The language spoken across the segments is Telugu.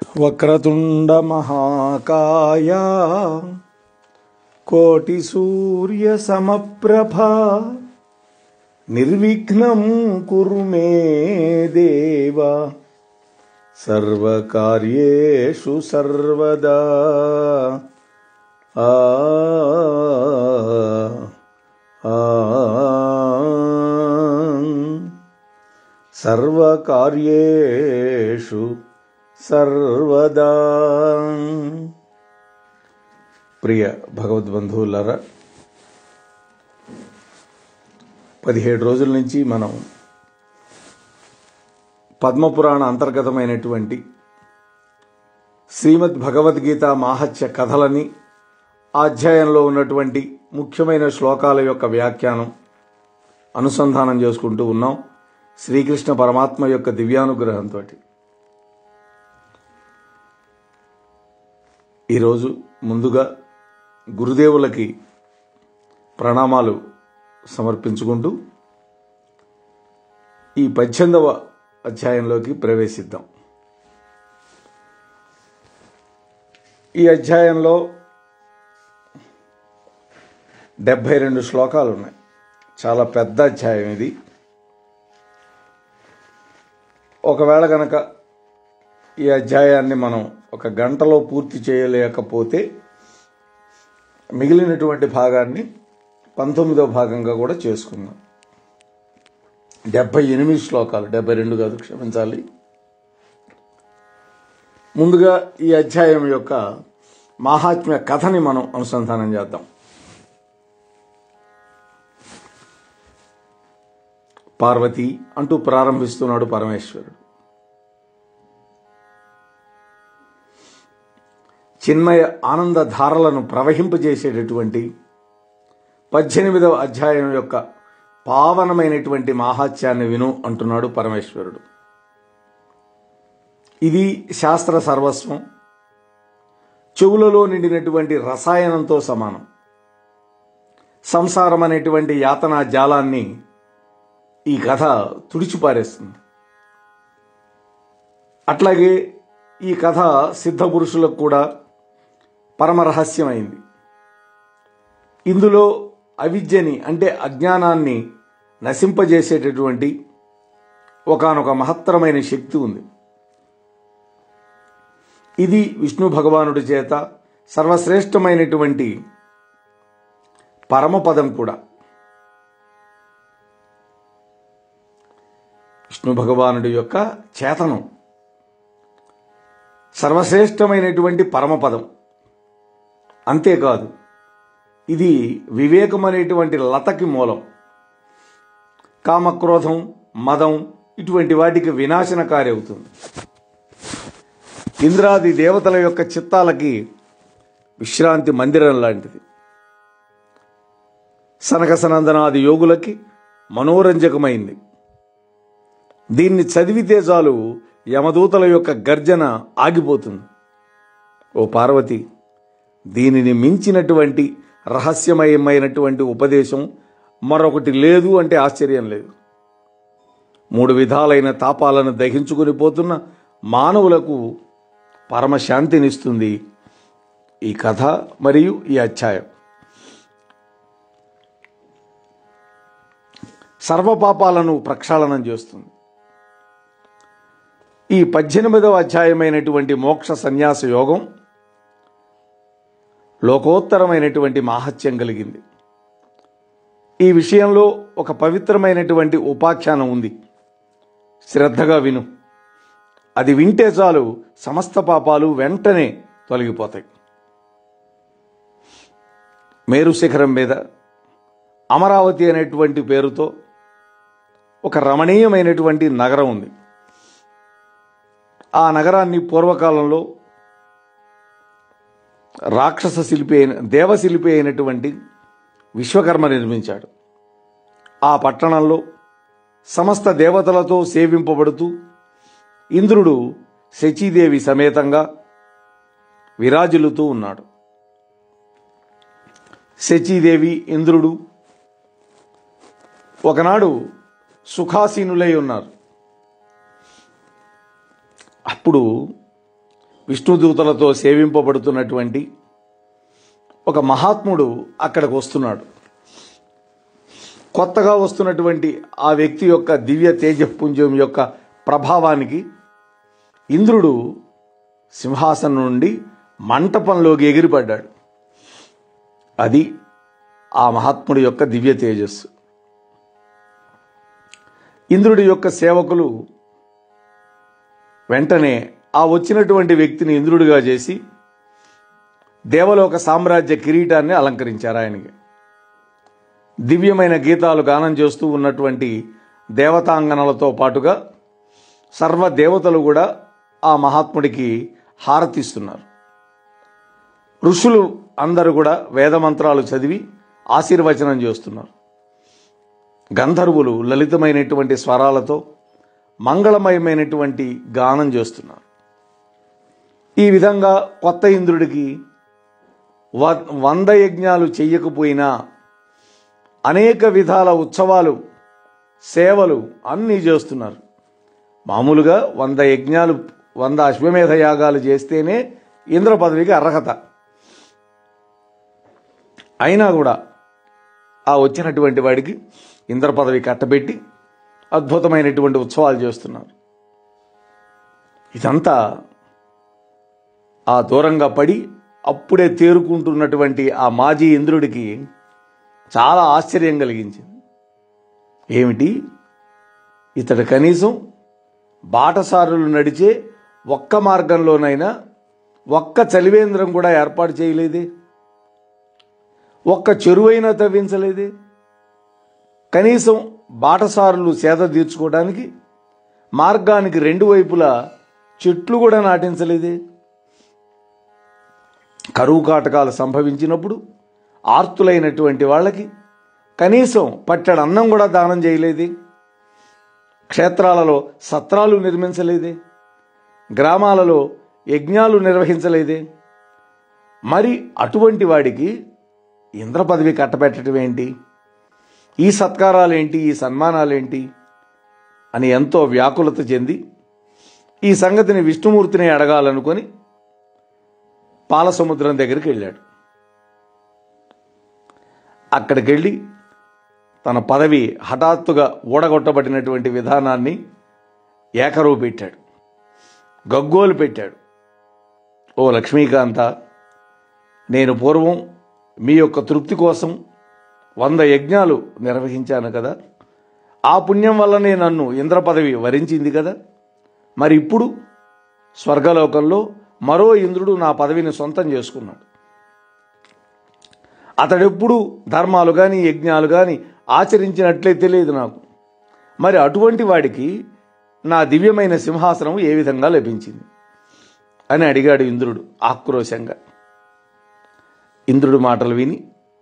వక్రతుండ మహాకాయ కోటి సూర్య సమప్రభ నిర్విఘ్నం కురు మే దేవ సర్వకార్యేషు సర్వదా. సర్వకార్యేషు సర్వదా. ప్రియ భగవద్బంధువులారా, 17 రోజుల నుంచి మనం పద్మపురాణ అంతర్గతమైనటువంటి శ్రీమద్ భగవద్గీత మాహత్య కథలని, అధ్యాయంలో ఉన్నటువంటి ముఖ్యమైన శ్లోకాల యొక్క వ్యాఖ్యానం అనుసంధానం చేసుకుంటూ ఉన్నాం శ్రీకృష్ణ పరమాత్మ యొక్క దివ్యానుగ్రహంతో. ఈరోజు ముందుగా గురుదేవులకి ప్రణామాలు సమర్పించుకుంటూ ఈ 18వ అధ్యాయంలోకి ప్రవేశిద్దాం. ఈ అధ్యాయంలో 72 శ్లోకాలు ఉన్నాయి. చాలా పెద్ద అధ్యాయం ఇది. ఒకవేళ గనక ఈ అధ్యాయాన్ని మనం 1 గంటలో పూర్తి చేయలేకపోతే మిగిలినటువంటి భాగాన్ని 19వ భాగంగా కూడా చేసుకుందాం. 78 శ్లోకాలు, 72 కాదు, క్షమించాలి. ముందుగా ఈ అధ్యాయం యొక్క మాహాత్మ్య కథని మనం అనుసంధానం చేద్దాం. పార్వతి అంటూ ప్రారంభిస్తున్నాడు పరమేశ్వరుడు. చిన్మయ ఆనంద ధారలను ప్రవహింపజేసేటటువంటి 18వ అధ్యాయం యొక్క పావనమైనటువంటి మాహాత్యాన్ని విను అంటున్నాడు పరమేశ్వరుడు. ఇది శాస్త్ర సర్వస్వం, చెవులలో నిండినటువంటి రసాయనంతో సమానం. సంసారం అనేటువంటి యాతనా జాలాన్ని ఈ కథ తుడిచిపారేస్తుంది. అట్లాగే ఈ కథ సిద్ధ పురుషులకు కూడా పరమరహస్యమైంది. ఇందులో అవిద్యని, అంటే అజ్ఞానాన్ని నశింపజేసేటటువంటి ఒకానొక మహత్తరమైన శక్తి ఉంది. ఇది విష్ణు భగవానుడి చేత సర్వశ్రేష్టమైనటువంటి పరమపదం కూడా. విష్ణు భగవానుడి యొక్క చేతనం సర్వశ్రేష్టమైనటువంటి పరమపదం. అంతేకాదు, ఇది వివేకం అనేటువంటి లతకి మూలం. కామక్రోధం, మదం ఇటువంటి వాటికి వినాశనకారి అవుతుంది. ఇంద్రాది దేవతల యొక్క చిత్తాలకి విశ్రాంతి మందిరం లాంటిది. సనక సనందనాది యోగులకి మనోరంజకమైంది. దీన్ని చదివితే చాలు యమదూతల యొక్క గర్జన ఆగిపోతుంది. ఓ పార్వతి, దీనిని మించినటువంటి రహస్యమయమైనటువంటి ఉపదేశం మరొకటి లేదు అంటే ఆశ్చర్యం లేదు. 3 విధాలైన తాపాలను దహించుకుని పోతున్న మానవులకు పరమశాంతినిస్తుంది ఈ కథ మరియు ఈ అధ్యాయం. సర్వపాపాలను ప్రక్షాళనం చేస్తుంది. ఈ 18వ అధ్యాయమైనటువంటి మోక్ష సన్యాస యోగం లోకోత్తరమైనటువంటి మాహత్యం కలిగింది. ఈ విషయంలో ఒక పవిత్రమైనటువంటి ఉపాఖ్యానం ఉంది. శ్రద్ధగా విను. అది వింటే చాలు సమస్త పాపాలు వెంటనే తొలగిపోతాయి. మేరు శిఖరం మీద అమరావతి అనేటువంటి పేరుతో ఒక రమణీయమైనటువంటి నగరం ఉంది. ఆ నగరాన్ని పూర్వకాలంలో రాక్షస శిల్పి అయిన దేవశిల్పి అయినటువంటి విశ్వకర్మ నిర్మించాడు. ఆ పట్టణంలో సమస్త దేవతలతో సేవింపబడుతూ ఇంద్రుడు శచీదేవి సమేతంగా విరాజిల్లుతూ ఉన్నాడు. శచీదేవి, ఇంద్రుడు ఒకనాడు సుఖాసీనులై ఉన్నారు. అప్పుడు విష్ణుదూతలతో సేవింపబడుతున్నటువంటి ఒక మహాత్ముడు అక్కడికి వస్తున్నాడు. కొత్తగా వస్తున్నటువంటి ఆ వ్యక్తి యొక్క దివ్య తేజపుంజం యొక్క ప్రభావానికి ఇంద్రుడు సింహాసనం నుండి మంటపంలోకి ఎగిరిపడ్డాడు. అది ఆ మహాత్ముడి యొక్క దివ్య తేజస్సు. ఇంద్రుడి యొక్క సేవకులు వెంటనే ఆ వచ్చినటువంటి వ్యక్తిని ఇంద్రుడిగా చేసి దేవలోక సామ్రాజ్య కిరీటాన్ని అలంకరించారు ఆయనకి. దివ్యమైన గీతాలు గానం చేస్తూ ఉన్నటువంటి దేవతాంగనలతో పాటుగా సర్వదేవతలు కూడా ఆ మహాత్ముడికి హారతిస్తున్నారు. ఋషులు అందరూ కూడా వేదమంత్రాలు చదివి ఆశీర్వచనం చేస్తున్నారు. గంధర్వులు లలితమైనటువంటి స్వరాలతో మంగళమయమైనటువంటి గానం చేస్తున్నారు. ఈ విధంగా కొత్త ఇంద్రుడికి 100 యజ్ఞాలు చెయ్యకపోయినా అనేక విధాల ఉత్సవాలు, సేవలు అన్నీ చేస్తున్నారు. మామూలుగా 100 యజ్ఞాలు, 100 అశ్వమేధ యాగాలు చేస్తేనే ఇంద్ర పదవికి అర్హత. అయినా కూడా ఆ వచ్చినటువంటి వాడికి ఇంద్ర పదవి కట్టబెట్టి అద్భుతమైనటువంటి ఉత్సవాలు చేస్తున్నారు. ఇదంతా ఆ దూరంగా పడి అప్పుడే తేరుకుంటున్నటువంటి ఆ మాజీ ఇంద్రుడికి చాలా ఆశ్చర్యం కలిగించింది. ఏమిటి, ఇతడు కనీసం బాటసారులు నడిచే ఒక్క మార్గంలోనైనా ఒక్క చలివేంద్రం కూడా ఏర్పాటు చేయలేదే, ఒక్క చెరువైనా తవ్వించలేదే, కనీసం బాటసారులు సేద తీర్చుకోవడానికి మార్గానికి 2 వైపులా చెట్లు కూడా నాటించలేదే. కరువు కాటకాలు సంభవించినప్పుడు ఆర్తులైనటువంటి వాళ్ళకి కనీసం పట్టెడు అన్నం కూడా దానం చేయలేదే. క్షేత్రాలలో సత్రాలు నిర్మించలేదే, గ్రామాలలో యజ్ఞాలు నిర్వహించలేదే. మరి అటువంటి వాడికి ఇంద్ర పదవి కట్టబెట్టడం ఏంటి, ఈ సత్కారాలేంటి, ఈ సన్మానాలేంటి అని ఎంతో వ్యాకులత చెంది ఈ సంగతిని విష్ణుమూర్తిని అడగాలనుకొని పాలసముద్రం దగ్గరికి వెళ్ళాడు. అక్కడికి వెళ్ళి తన పదవి హఠాత్తుగా ఊడగొట్టబడినటువంటి విధానాన్ని ఏకరువు పెట్టాడు, గగ్గోలు పెట్టాడు. ఓ లక్ష్మీకాంత, నేను పూర్వం మీ యొక్క తృప్తి కోసం 100 యజ్ఞాలు నిర్వహించాను కదా, ఆ పుణ్యం వల్లనే నన్ను ఇంద్ర పదవి వరించింది కదా. మరి ఇప్పుడు స్వర్గలోకంలో మరో ఇంద్రుడు నా పదవిని సొంతం చేసుకున్నాడు. అతడెప్పుడు ధర్మాలు కానీ యజ్ఞాలు కానీ ఆచరించినట్లే తెలియదు నాకు. మరి అటువంటి వాడికి నా దివ్యమైన సింహాసనం ఏ విధంగా లభించింది అని అడిగాడు ఇంద్రుడు ఆక్రోశంగా. ఇంద్రుడు మాటలు విని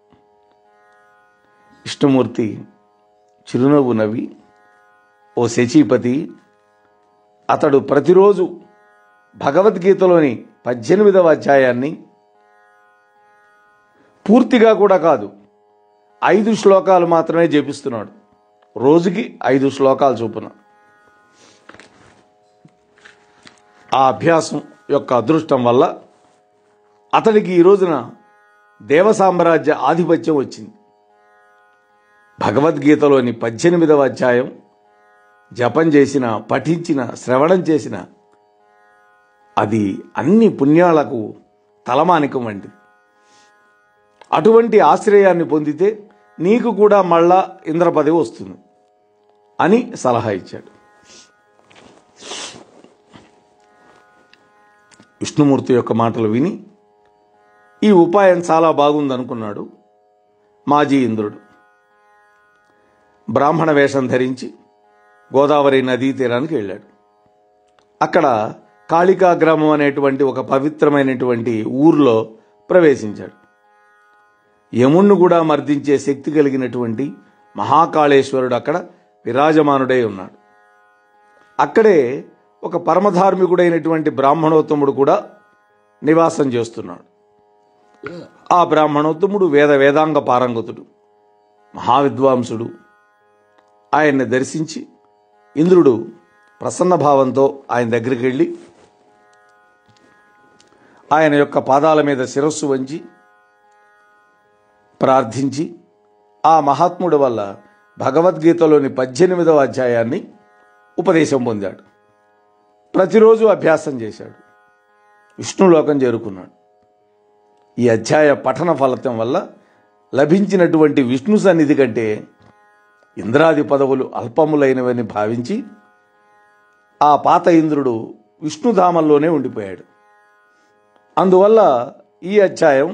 విష్ణుమూర్తి చిరునవ్వు నవ్వి, ఓ శచీపతి, అతడు ప్రతిరోజు భగవద్గీతలోని 18వ అధ్యాయాన్ని పూర్తిగా కూడా కాదు 5 శ్లోకాలు మాత్రమే జపిస్తున్నాడు. రోజుకి 5 శ్లోకాలు చొప్పున. ఆ అభ్యాసం యొక్క అదృష్టం వల్ల అతడికి ఈ రోజున దేవసామ్రాజ్య ఆధిపత్యం వచ్చింది. భగవద్గీతలోని 18వ అధ్యాయం జపం చేసిన, పఠించిన, శ్రవణం చేసిన అది అన్ని పుణ్యాలకు తలమానికం వంటిది. అటువంటి ఆశ్రయాన్ని పొందితే నీకు కూడా మళ్ళా ఇంద్ర పదవి వస్తుంది అని సలహా ఇచ్చాడు. విష్ణుమూర్తి యొక్క మాటలు విని ఈ ఉపాయం చాలా బాగుందనుకున్నాడు మాజీ ఇంద్రుడు. బ్రాహ్మణ వేషం ధరించి గోదావరి నదీ తీరానికి వెళ్ళాడు. అక్కడ కాళికా గ్రామం అనేటువంటి ఒక పవిత్రమైనటువంటి ఊర్లో ప్రవేశించాడు. యముణ్ణి కూడా మర్దించే శక్తి కలిగినటువంటి మహాకాళేశ్వరుడు అక్కడ విరాజమానుడై ఉన్నాడు. అక్కడే ఒక పరమధార్మికుడైనటువంటి బ్రాహ్మణోత్తముడు కూడా నివాసం చేస్తున్నాడు. ఆ బ్రాహ్మణోత్తముడు వేదాంగ పారంగతుడు, మహావిద్వాంసుడు. ఆయన్ని దర్శించి ఇంద్రుడు ప్రసన్న భావంతో ఆయన దగ్గరికి వెళ్ళి, ఆయన యొక్క పాదాల మీద శిరస్సు వంచి ప్రార్థించి ఆ మహాత్ముడి వల్ల భగవద్గీతలోని 18వ అధ్యాయాన్ని ఉపదేశం పొందాడు. ప్రతిరోజు అభ్యాసం చేశాడు. విష్ణులోకం చేరుకున్నాడు. ఈ అధ్యాయ పఠన ఫలితం వల్ల లభించినటువంటి విష్ణు సన్నిధి కంటే ఇంద్రాది పదవులు అల్పములైనవని భావించి ఆ పాత ఇంద్రుడు విష్ణుధామంలోనే ఉండిపోయాడు. అందువల్ల ఈ అధ్యాయం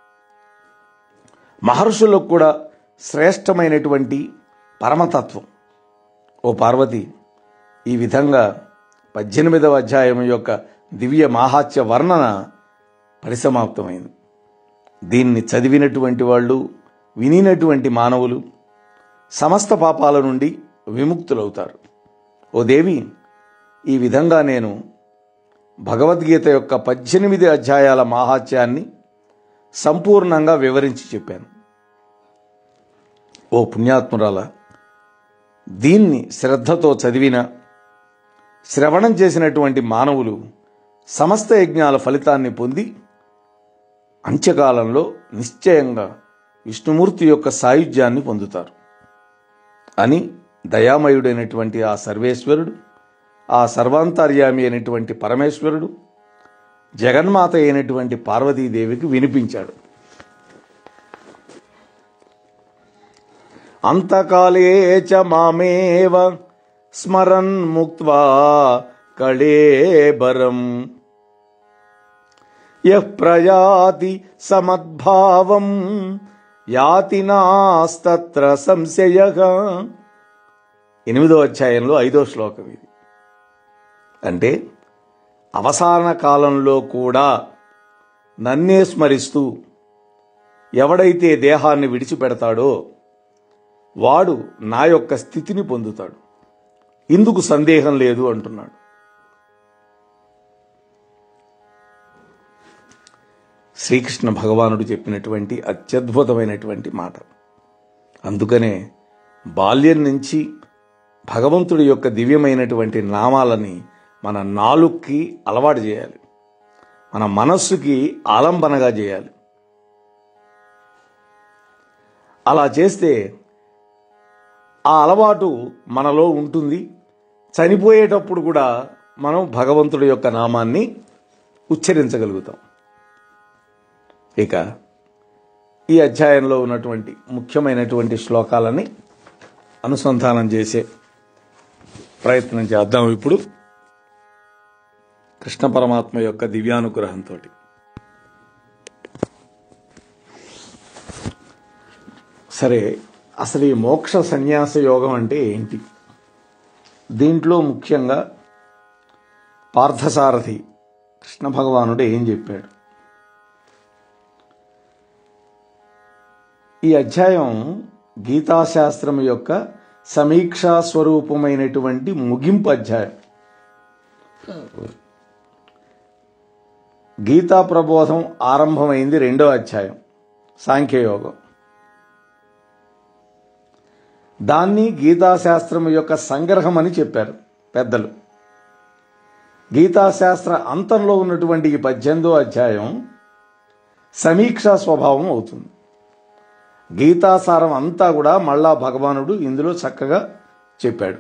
మహర్షులకు కూడా శ్రేష్టమైనటువంటి పరమతత్వం. ఓ పార్వతి, ఈ విధంగా 18వ అధ్యాయం యొక్క దివ్య మాహాత్య వర్ణన పరిసమాప్తమైంది. దీన్ని చదివినటువంటి వాళ్ళు, వినినటువంటి మానవులు సమస్త పాపాల నుండి విముక్తులవుతారు. ఓ దేవి, ఈ విధంగా నేను భగవద్గీత యొక్క 18 అధ్యాయాల మాహాత్యాన్ని సంపూర్ణంగా వివరించి చెప్పాను. ఓ పుణ్యాత్మురాల, దీన్ని శ్రద్ధతో చదివిన, శ్రవణం చేసినటువంటి మానవులు సమస్త యజ్ఞాల ఫలితాన్ని పొంది అంత్యకాలంలో నిశ్చయంగా విష్ణుమూర్తి యొక్క సాయుధ్యాన్ని పొందుతారు అని దయామయుడైనటువంటి ఆ సర్వేశ్వరుడు, ఆ సర్వాంతర్యామి అయినటువంటి పరమేశ్వరుడు, జగన్మాత అయినటువంటి పార్వతీదేవికి వినిపించాడు. అంతకాలే చ మామేవ స్మరన్ ముక్త్వా కళేబరం యః ప్రయాతి సమద్భావం యాతి నాస్తత్ర సంశయః. 8వ అధ్యాయంలో 5వ శ్లోకం ఇది. అంటే అవసాన కాలంలో కూడా నన్నే స్మరిస్తూ ఎవడైతే దేహాన్ని విడిచిపెడతాడో వాడు నా యొక్క స్థితిని పొందుతాడు, ఇందుకు సందేహం లేదు అంటున్నాడు. శ్రీకృష్ణ భగవానుడు చెప్పినటువంటి అత్యద్భుతమైనటువంటి మాట. అందుకనే బాల్యం నుంచి భగవంతుడి యొక్క దివ్యమైనటువంటి నామాలని మన నాలుకకి అలవాటు చేయాలి, మన మనస్సుకి ఆలంబనగా చేయాలి. అలా చేస్తే ఆ అలవాటు మనలో ఉంటుంది. చనిపోయేటప్పుడు కూడా మనం భగవంతుడి యొక్క నామాన్ని ఉచ్చరించగలుగుతాం. ఇక ఈ అధ్యాయంలో ఉన్నటువంటి ముఖ్యమైనటువంటి శ్లోకాలని అనుసంధానం చేసే ప్రయత్నం చేద్దాం ఇప్పుడు కృష్ణ పరమాత్మ యొక్క దివ్యానుగ్రహంతో. సరే, అసలు ఈ మోక్ష సన్యాస యోగం అంటే ఏంటి? దీంట్లో ముఖ్యంగా పార్థసారథి కృష్ణ భగవానుడు ఏం చెప్పాడు? ఈ అధ్యాయం గీతాశాస్త్రం యొక్క సమీక్షా స్వరూపమైనటువంటి ముగింపు అధ్యాయం. గీతా ప్రబోధం ఆరంభమైంది 2వ అధ్యాయం సాంఖ్యయోగం. దాన్ని గీతాశాస్త్రం యొక్క సంగ్రహం అని చెప్పారు పెద్దలు. గీతాశాస్త్ర అంతంలో ఉన్నటువంటి ఈ 18వ అధ్యాయం సమీక్షా స్వభావం అవుతుంది. గీతాసారం అంతా కూడా మళ్ళా భగవానుడు ఇందులో చక్కగా చెప్పాడు.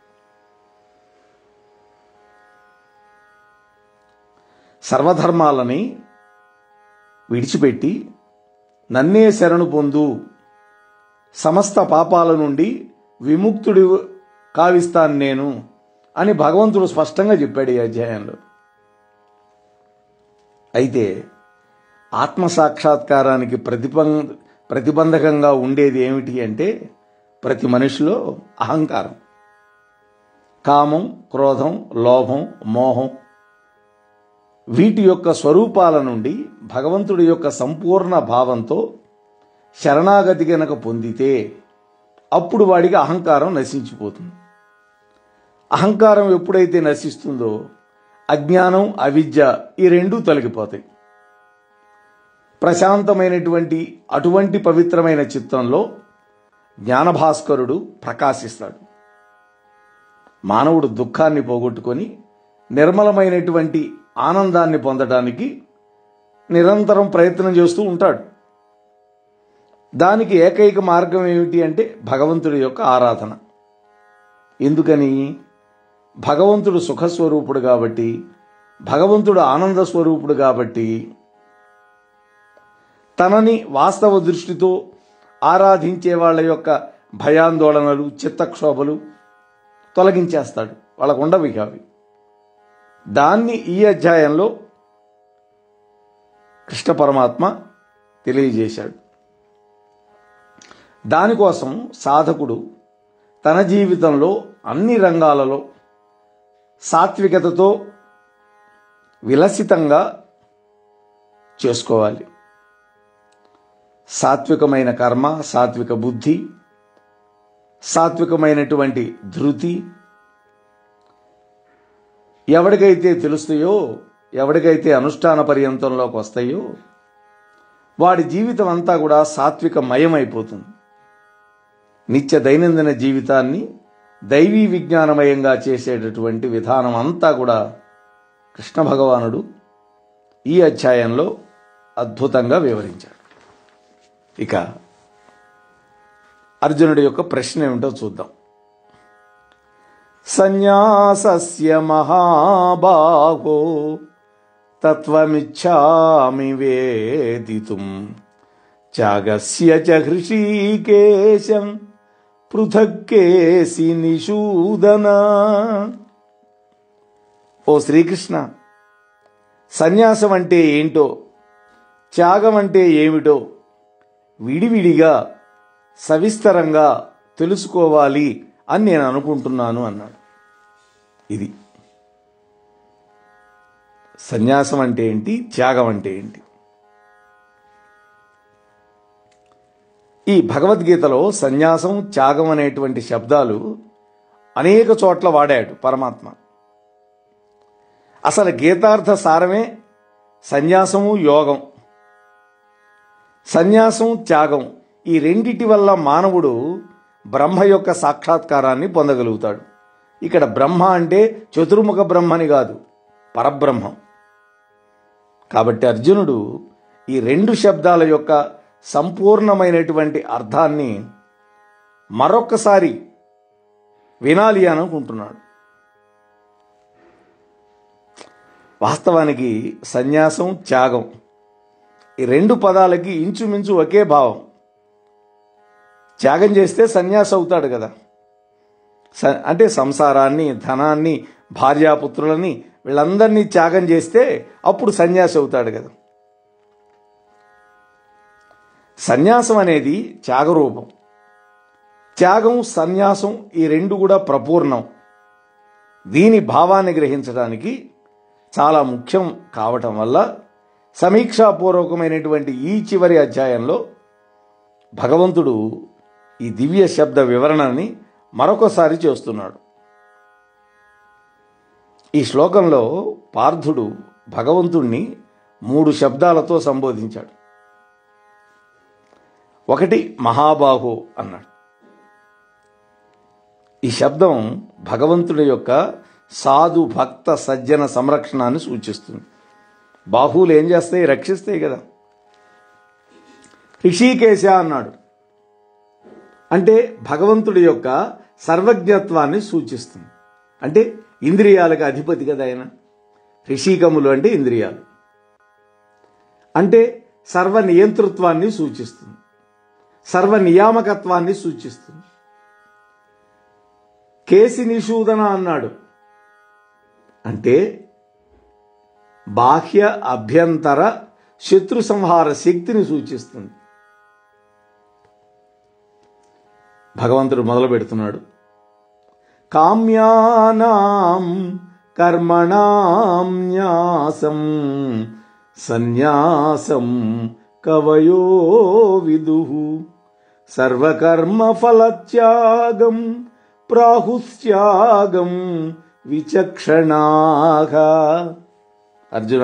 సర్వధర్మాలని విడిచిపెట్టి నన్నే శరణు పొందు, సమస్త పాపాల నుండి విముక్తుడి కావిస్తాను నేను అని భగవంతుడు స్పష్టంగా చెప్పాడు ఈ అధ్యాయంలో. అయితే ఆత్మసాక్షాత్కారానికి ప్రతిబంధకంగా ఉండేది ఏమిటి అంటే ప్రతి మనిషిలో అహంకారం, కామం, క్రోధం, లోభం, మోహం, వీటి యొక్క స్వరూపాల నుండి భగవంతుడి యొక్క సంపూర్ణ భావంతో శరణాగతి గనక పొందితే అప్పుడు వాడికి అహంకారం నశించిపోతుంది. అహంకారం ఎప్పుడైతే నశిస్తుందో అజ్ఞానం, అవిద్య ఈ రెండూ తొలగిపోతాయి. ప్రశాంతమైనటువంటి అటువంటి పవిత్రమైన చిత్తంలో జ్ఞానభాస్కరుడు ప్రకాశిస్తాడు. మానవుడు దుఃఖాన్ని పోగొట్టుకొని నిర్మలమైనటువంటి ఆనందాన్ని పొందడానికి నిరంతరం ప్రయత్నం చేస్తూ ఉంటాడు. దానికి ఏకైక మార్గం ఏమిటి అంటే భగవంతుడి యొక్క ఆరాధన. ఎందుకని? భగవంతుడు సుఖస్వరూపుడు కాబట్టి, భగవంతుడు ఆనంద స్వరూపుడు కాబట్టి తనని వాస్తవ దృష్టితో ఆరాధించే వాళ్ళ యొక్క భయాందోళనలు, చిత్తక్షోభలు తొలగించేస్తాడు. వాళ్ళకు ఉండవు ఇక అవి. దాన్ని ఈ అధ్యాయంలో కృష్ణ పరమాత్మ తెలియజేశాడు. దానికోసం సాధకుడు తన జీవితంలో అన్ని రంగాలలో సాత్వికతతో విలసితంగా చేసుకోవాలి. సాత్వికమైన కర్మ, సాత్విక బుద్ధి, సాత్వికమైనటువంటి ధృతి ఎవడికైతే తెలుస్తాయో, ఎవడికైతే అనుష్ఠాన పర్యంతంలోకి వస్తాయో వాడి జీవితం అంతా కూడా సాత్వికమయమైపోతుంది. నిత్య దైనందిన జీవితాన్ని దైవీ విజ్ఞానమయంగా చేసేటటువంటి విధానం అంతా కూడా కృష్ణ భగవానుడు ఈ అధ్యాయంలో అద్భుతంగా వివరించాడు. ఇక అర్జునుడి యొక్క ప్రశ్న ఏమిటో చూద్దాం. సన్యాసస్య మహాబాహో తత్వమిచ్ఛామి వేదితుం త్యాగస్య చ హృషీకేశం పృథక్కేసి నిషూదన. ఓ శ్రీకృష్ణ, సన్యాసం అంటే ఏంటో, త్యాగం అంటే ఏమిటో విడివిడిగా సవిస్తరంగా తెలుసుకోవాలి అని నేను అనుకుంటున్నాను అన్నాడు. ఇది సన్యాసం అంటే ఏంటి, త్యాగం అంటే ఏంటి? ఈ భగవద్గీతలో సన్యాసం, త్యాగం అనేటువంటి శబ్దాలు అనేక చోట్ల వాడాడు పరమాత్మ. అసలు గీతార్థ సారమే సన్యాసము, యోగం. సన్యాసం, త్యాగం ఈ రెండిటి వల్ల మానవుడు బ్రహ్మ యొక్క సాక్షాత్కారాన్ని పొందగలుగుతాడు. ఇక్కడ బ్రహ్మ అంటే చతుర్ముఖ బ్రహ్మని కాదు, పరబ్రహ్మం. కాబట్టి అర్జునుడు ఈ రెండు శబ్దాల యొక్క సంపూర్ణమైనటువంటి అర్థాన్ని మరొక్కసారి వినాలి అనుకుంటున్నాడు. వాస్తవానికి సన్యాసం, త్యాగం ఈ రెండు పదాలకి ఇంచుమించు ఒకే భావం. త్యాగం చేస్తే సన్యాసి అవుతాడు కదా, అంటే సంసారాన్ని, ధనాన్ని, భార్యాపుత్రులని వీళ్ళందరినీ త్యాగం చేస్తే అప్పుడు సన్యాసి అవుతాడు కదా. సన్యాసం అనేది త్యాగరూపం. త్యాగం, సన్యాసం ఈ రెండు కూడా ప్రపూర్ణం. దీని భావాన్ని గ్రహించడానికి చాలా ముఖ్యం కావటం వల్ల సమీక్షాపూర్వకమైనటువంటి ఈ చివరి అధ్యాయంలో భగవంతుడు ఈ దివ్య శబ్ద వివరణని మరొకసారి చేస్తున్నాడు. ఈ శ్లోకంలో పార్థుడు భగవంతుణ్ణి 3 శబ్దాలతో సంబోధించాడు. ఒకటి మహాబాహో అన్నాడు. ఈ శబ్దం భగవంతుడి యొక్క సాధు భక్త సజ్జన సంరక్షణాన్ని సూచిస్తుంది. బాహువులు ఏం చేస్తాయి? రక్షిస్తాయి కదా. ఋషికేశ అన్నాడు అంటే భగవంతుడి యొక్క సర్వజ్ఞత్వాన్ని సూచిస్తుంది. అంటే ఇంద్రియాలకు అధిపతి కదా ఆయన. ఋషికములు అంటే ఇంద్రియాలు, అంటే సర్వ నియంతృత్వాన్ని సూచిస్తుంది, సర్వ నియామకత్వాన్ని సూచిస్తుంది. కేసి నిషూదన అన్నాడు అంటే బాహ్య అభ్యంతర శత్రు సంహార శక్తిని సూచిస్తుంది. భగవంతుడు మొదలు పెడుతున్నాడు. కామ్యానాం కర్మణాం న్యాసం సన్యాసం కవయో విదుః సర్వకర్మ ఫలత్యాగం ప్రాహుస్త్యాగం విచక్షణాః. అర్జున,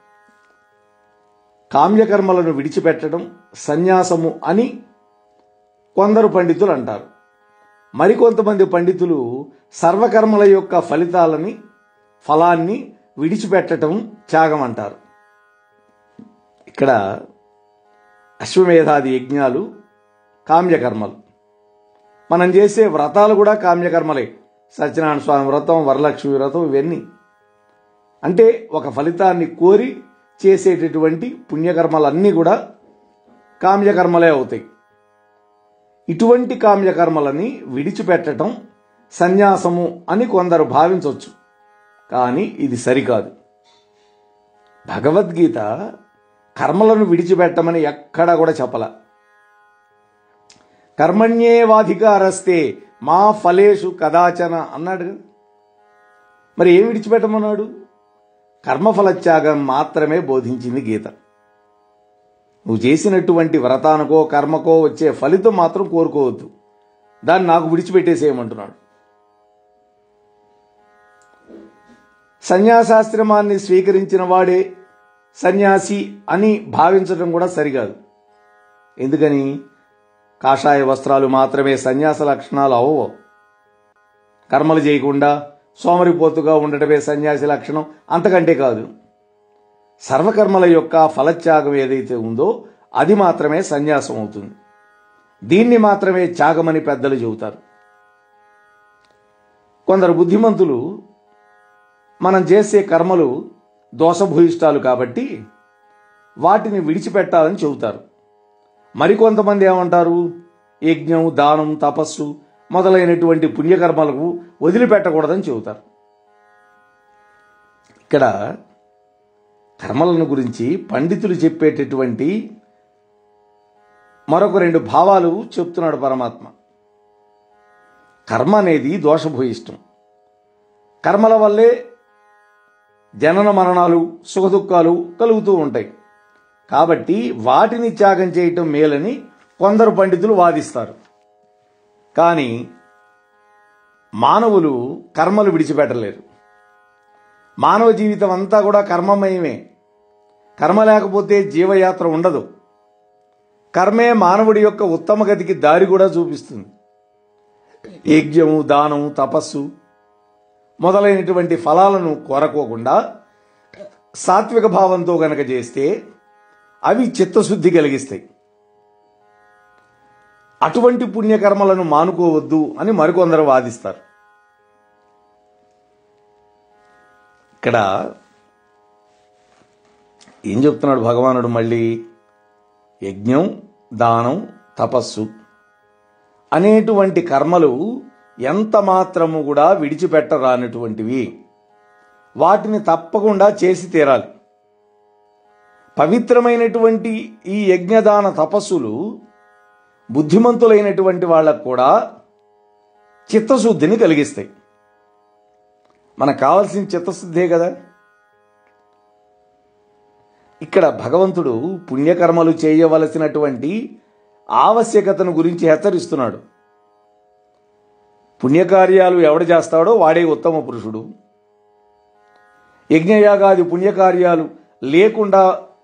కామ్యకర్మలను విడిచిపెట్టడం సన్యాసము అని కొందరు పండితులు అంటారు. మరికొంతమంది పండితులు సర్వకర్మల యొక్క ఫలాన్ని విడిచిపెట్టడం త్యాగం అంటారు. ఇక్కడ అశ్వమేధాది యజ్ఞాలు కామ్యకర్మలు. మనం చేసే వ్రతాలు కూడా కామ్యకర్మలే. సత్యనారాయణ స్వామి వ్రతం, వరలక్ష్మి వ్రతం, ఇవన్నీ అంటే ఒక ఫలితాన్ని కోరి చేసేటటువంటి పుణ్యకర్మలన్నీ కూడా కామ్యకర్మలే అవుతాయి. ఇటువంటి కామ్యకర్మలని విడిచిపెట్టడం సన్యాసము అని కొందరు భావించవచ్చు. కానీ ఇది సరికాదు. భగవద్గీత కర్మలను విడిచిపెట్టమని ఎక్కడా కూడా చెప్పల. కర్మణ్యేవాధికారస్తే మా ఫలేషు కదాచన అన్నాడు కదా. మరి ఏం విడిచిపెట్టమన్నాడు? కర్మఫలత్యాగం మాత్రమే బోధించింది గీత. నువ్వు చేసినటువంటి వ్రతానికో కర్మకో వచ్చే ఫలితం మాత్రం కోరుకోవద్దు, దాన్ని నాకు విడిచిపెట్టేసేయమంటున్నాడు. సన్యాసాశ్రమాన్ని స్వీకరించిన వాడే సన్యాసి అని భావించడం కూడా సరికాదు. ఎందుకని? కాషాయ వస్త్రాలు మాత్రమే సన్యాస లక్షణాలు అవ్వవు. కర్మలు చేయకుండా సోమరిపోతుగా ఉండటమే సన్యాసి లక్షణం, అంతకంటే కాదు. సర్వకర్మల యొక్క ఫలత్యాగం ఏదైతే ఉందో అది మాత్రమే సన్యాసం అవుతుంది. దీన్ని మాత్రమే త్యాగమని పెద్దలు చెబుతారు. కొందరు బుద్ధిమంతులు మనం చేసే కర్మలు దోషభూయిష్టాలు కాబట్టి వాటిని విడిచిపెట్టాలని చెబుతారు. మరికొంతమంది ఏమంటారు? యజ్ఞం, దానం, తపస్సు మొదలైనటువంటి పుణ్యకర్మలకు వదిలిపెట్టకూడదని చెబుతారు. ఇక్కడ కర్మలను గురించి పండితులు చెప్పేటటువంటి మరొక 2 భావాలు చెప్తున్నాడు పరమాత్మ. కర్మ అనేది దోషభూయిష్టం. కర్మల వల్లే జనన మరణాలు, సుఖదుఖాలు కలుగుతూ ఉంటాయి. కాబట్టి వాటిని త్యాగం చేయటం మేలని కొందరు పండితులు వాదిస్తారు. కానీ మానవులు కర్మలు విడిచిపెట్టలేరు. మానవ జీవితం అంతా కూడా కర్మమయమే. కర్మ లేకపోతే జీవయాత్ర ఉండదు. కర్మే మానవుడి యొక్క ఉత్తమ గతికి దారి కూడా చూపిస్తుంది. యజ్ఞము, దానము, తపస్సు మొదలైనటువంటి ఫలాలను కోరకోకుండా సాత్విక భావంతో గనక చేస్తే అవి చిత్తశుద్ధి కలిగిస్తాయి. అటువంటి పుణ్యకర్మలను మానుకోవద్దు అని మరికొందరు వాదిస్తారు. ఇక్కడ ఏం చెప్తున్నాడు భగవానుడు? మళ్ళీ యజ్ఞం, దానం, తపస్సు అనేటువంటి కర్మలు ఎంత మాత్రము కూడా విడిచిపెట్టరానటువంటివి. వాటిని తప్పకుండా చేసి తీరాలి. పవిత్రమైనటువంటి ఈ యజ్ఞదాన తపస్సులు బుద్ధిమంతులైనటువంటి వాళ్ళకు కూడా చిత్తశుద్ధిని కలిగిస్తాయి. మనకు కావాల్సిన చిత్తశుద్ధే కదా. ఇక్కడ భగవంతుడు పుణ్యకర్మలు చేయవలసినటువంటి ఆవశ్యకతను గురించి హెచ్చరిస్తున్నాడు. పుణ్యకార్యాలు ఎవడు చేస్తాడో వాడే ఉత్తమ పురుషుడు. యజ్ఞయాగాది పుణ్యకార్యాలు లేకుండా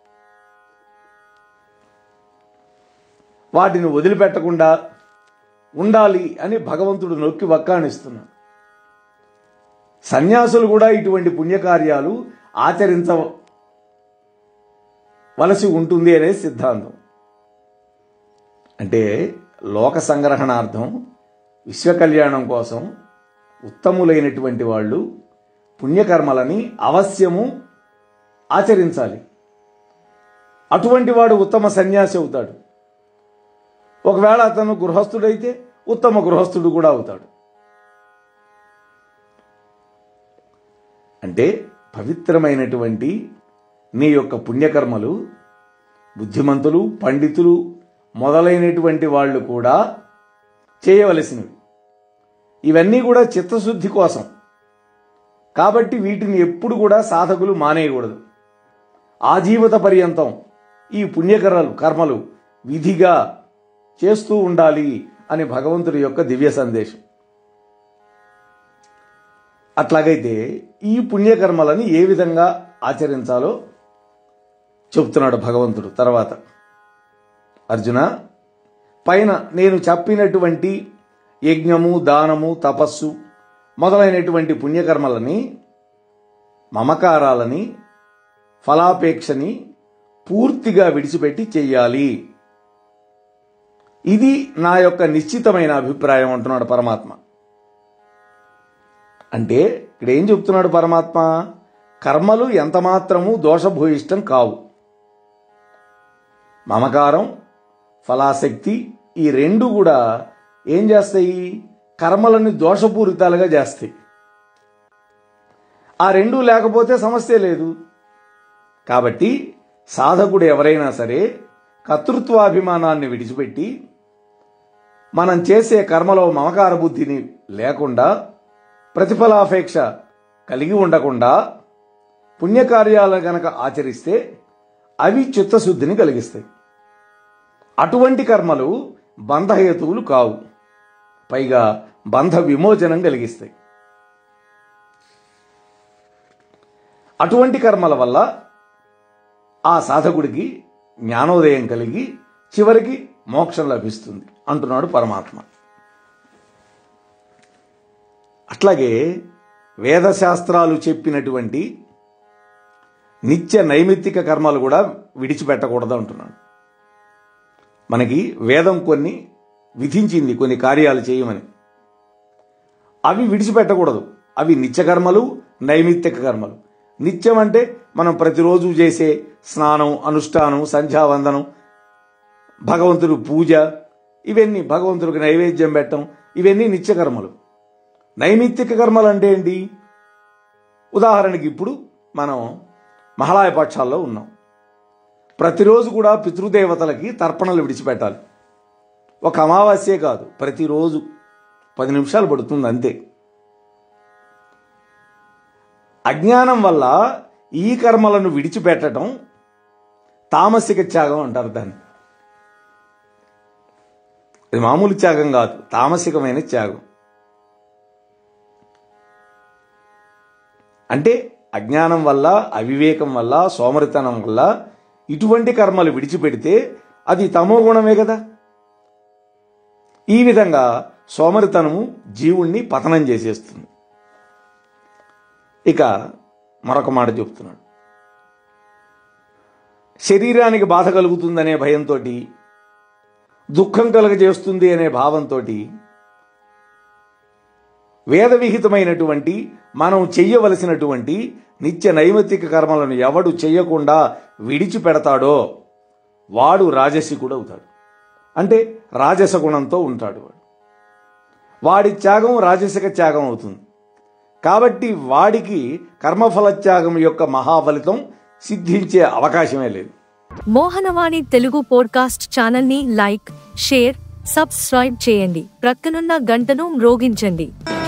వాటిని వదిలిపెట్టకుండా ఉండాలి అని భగవంతుడు నొక్కి వక్కాణిస్తున్నాడు. సన్యాసులు కూడా ఇటువంటి పుణ్యకార్యాలు ఆచరించవలసి ఉంటుంది అనే సిద్ధాంతం. అంటే లోక సంగ్రహణార్థం, విశ్వ కళ్యాణం కోసం ఉత్తములైనటువంటి వాళ్ళు పుణ్యకర్మలని అవశ్యము ఆచరించాలి. అటువంటి వాడు ఉత్తమ సన్యాసి అవుతాడు. ఒకవేళ అతను గృహస్థుడైతే ఉత్తమ గృహస్థుడు కూడా అవుతాడు. అంటే పవిత్రమైనటువంటి నీ యొక్క పుణ్యకర్మలు బుద్ధిమంతులు, పండితులు మొదలైనటువంటి వాళ్ళు కూడా చేయవలసినవి. ఇవన్నీ కూడా చిత్తశుద్ధి కోసం. కాబట్టి వీటిని ఎప్పుడు కూడా సాధకులు మానేయకూడదు. ఆజీవిత పర్యంతం ఈ పుణ్యకర్మలు విధిగా చేస్తూ ఉండాలి అని భగవంతుడి యొక్క దివ్య సందేశం. అట్లాగైతే ఈ పుణ్యకర్మలని ఏ విధంగా ఆచరించాలో చెప్తున్నాడు భగవంతుడు. తర్వాత అర్జున, పైన నేను చెప్పినటువంటి యజ్ఞము, దానము, తపస్సు మొదలైనటువంటి పుణ్యకర్మలని, మమకారాలని, ఫలాపేక్షని పూర్తిగా విడిచిపెట్టి చెయ్యాలి. ఇది నా యొక్క నిశ్చితమైన అభిప్రాయం అంటున్నాడు పరమాత్మ. అంటే ఇక్కడ ఏం చెప్తున్నాడు పరమాత్మ? కర్మలు ఎంతమాత్రము దోషభూయిష్టం కావు. మమకారం, ఫలాసక్తి ఈ రెండు కూడా ఏం చేస్తాయి? కర్మలను దోషపూరితాలుగా చేస్తాయి. ఆ రెండూ లేకపోతే సమస్య లేదు. కాబట్టి సాధకుడు ఎవరైనా సరే కర్తృత్వాభిమానాన్ని విడిచిపెట్టి మనం చేసే కర్మలో మమకార బుద్ధిని లేకుండా, ప్రతిఫలాపేక్ష కలిగి ఉండకుండా పుణ్యకార్యాలు గనక ఆచరిస్తే అవి చిత్తశుద్ధిని కలిగిస్తాయి. అటువంటి కర్మలు బంధహేతువులు కావు, పైగా బంధ విమోచనం కలిగిస్తాయి. అటువంటి కర్మల వల్ల ఆ సాధకుడికి జ్ఞానోదయం కలిగి చివరికి మోక్షం లభిస్తుంది అంటున్నాడు పరమాత్మ. అట్లాగే వేదశాస్త్రాలు చెప్పినటువంటి నిత్య నైమిత్తిక కర్మలు కూడా విడిచిపెట్టకూడదు అంటున్నాడు. మనకి వేదం కొన్ని విధించింది, కొన్ని కార్యాలు చేయమని. అవి విడిచిపెట్టకూడదు. అవి నిత్యకర్మలు, నైమిత్తిక కర్మలు. నిత్యం అంటే మనం ప్రతిరోజు చేసే స్నానం, అనుష్ఠానం, సంధ్యావందనం, భగవంతుడు పూజ, ఇవన్నీ భగవంతుడికి నైవేద్యం పెట్టడం, ఇవన్నీ నిత్యకర్మలు. నైమిత్తిక కర్మలు అంటే ఏంటి? ఉదాహరణకి ఇప్పుడు మనం మహాళయ పక్షాల్లో ఉన్నాం. ప్రతిరోజు కూడా పితృదేవతలకి తర్పణలు విడిచిపెట్టాలి. ఒక అమావాస్యే కాదు, ప్రతిరోజు 10 నిమిషాలు పడుతుంది అంతే. అజ్ఞానం వల్ల ఈ కర్మలను విడిచిపెట్టడం తామసిక త్యాగం అంటారు దాన్ని. ఇది మామూలు త్యాగం కాదు, తామసికమైన త్యాగం. అంటే అజ్ఞానం వల్ల, అవివేకం వల్ల, సోమరితనం వల్ల ఇటువంటి కర్మలు విడిచిపెడితే అది తమో గుణమే కదా. ఈ విధంగా సోమరితనము జీవుణ్ణి పతనం చేసేస్తుంది. ఇక మరొక మాట చెప్తున్నాడు. శరీరానికి బాధ కలుగుతుందనే భయంతో, దుఃఖం కలుగజేస్తుంది అనే భావంతో వేద విహితమైనటువంటి మనం చెయ్యవలసినటువంటి నిత్య నైమిత్తిక కర్మలను ఎవడు చెయ్యకుండా విడిచిపెడతాడో వాడు రాజసికుడు అవుతాడు. అంటే రాజస గుణంతో ఉంటాడు. వాడి త్యాగం రాజసిక త్యాగం అవుతుంది. కాబట్టి వాడికి కర్మఫల త్యాగం యొక్క మహాఫలితం సిద్ధించే అవకాశమే లేదు. మోహనవాణి తెలుగు పోడ్కాస్ట్ ఛానల్ ని లైక్, షేర్, సబ్స్క్రైబ్ చేయండి. ప్రక్కనున్న గంటను మ్రోగించండి.